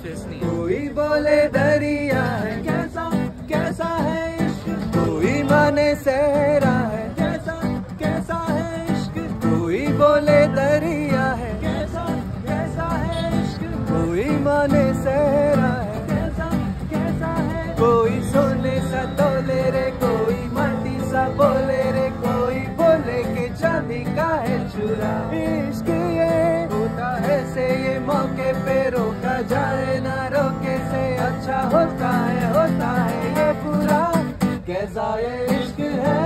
Test नहीं है। कोई बोले दरिया है कैसा कैसा है इश्क, कोई माने सहरा है कैसा कैसा है इश्क, कोई बोले दरिया है कैसा कैसा है इश्क, कोई माने सहरा है कैसा कैसा है, कोई सोने सा तोले रे, कोई माटी सा बोले रे, कोई बोले के चांदी का है चुरा। इश्क ये होता है से ये मौके पे रोका जाए ना रोके से अच्छा होता है ये पूरा। कैसा ये इश्क है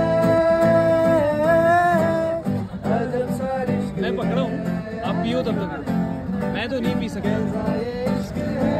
अजब सा इश्क। मैं पकड़ा हूँ, आप पियो तब तक, मैं तो नहीं पी सकता। कैसा ये इश्क है